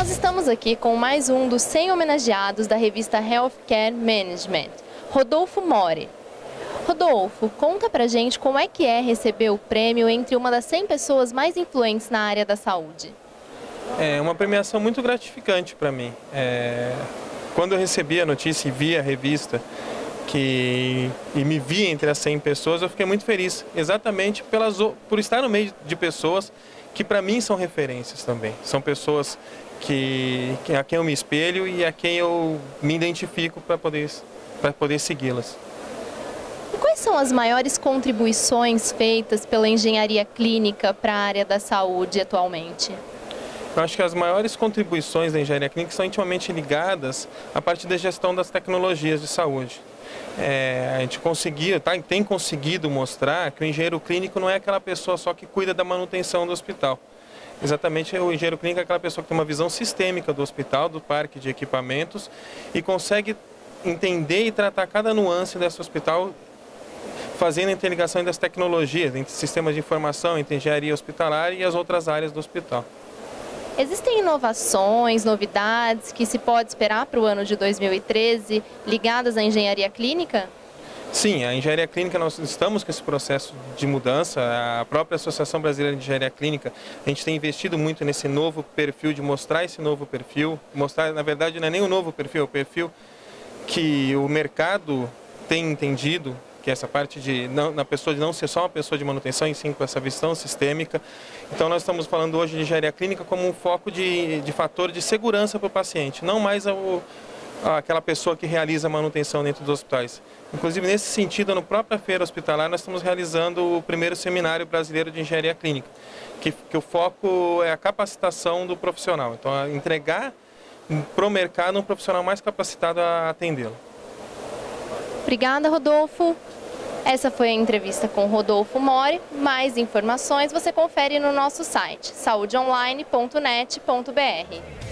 Nós estamos aqui com mais um dos 100 homenageados da revista Healthcare Management, Rodolfo Mori. Rodolfo, conta pra gente como é que é receber o prêmio entre uma das 100 pessoas mais influentes na área da saúde. É uma premiação muito gratificante para mim. Quando eu recebi a notícia e vi a revista e me vi entre as 100 pessoas, eu fiquei muito feliz, exatamente por estar no meio de pessoas que para mim são referências também. São pessoas a quem eu me espelho e a quem eu me identifico para poder segui-las. E quais são as maiores contribuições feitas pela engenharia clínica para a área da saúde atualmente? Eu acho que as maiores contribuições da engenharia clínica são intimamente ligadas à parte da gestão das tecnologias de saúde. A gente tem conseguido mostrar que o engenheiro clínico não é aquela pessoa só que cuida da manutenção do hospital. Exatamente, o engenheiro clínico é aquela pessoa que tem uma visão sistêmica do hospital, do parque de equipamentos e consegue entender e tratar cada nuance desse hospital, fazendo a interligação das tecnologias, entre sistemas de informação, entre engenharia hospitalar e as outras áreas do hospital. Existem inovações, novidades que se pode esperar para o ano de 2013 ligadas à engenharia clínica? Sim, a engenharia clínica, nós estamos com esse processo de mudança. A própria Associação Brasileira de Engenharia Clínica, a gente tem investido muito nesse novo perfil, de mostrar esse novo perfil. Mostrar, na verdade, não é nem um novo perfil, é o perfil que o mercado tem entendido, que é essa parte na pessoa de não ser só uma pessoa de manutenção, e sim com essa visão sistêmica. Então nós estamos falando hoje de engenharia clínica como um foco de fator de segurança para o paciente, não mais aquela pessoa que realiza a manutenção dentro dos hospitais. Inclusive, nesse sentido, na própria feira hospitalar, nós estamos realizando o primeiro seminário brasileiro de engenharia clínica, que o foco é a capacitação do profissional. Então, entregar para o mercado um profissional mais capacitado a atendê-lo. Obrigada, Rodolfo. Essa foi a entrevista com Rodolfo Mori. Mais informações você confere no nosso site saudeonline.net.br.